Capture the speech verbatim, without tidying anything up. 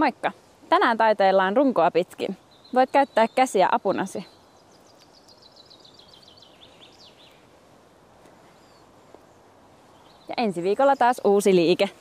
Moikka! Tänään taiteillaan runkoa pitkin. Voit käyttää käsiä apunasi. Ja ensi viikolla taas uusi liike.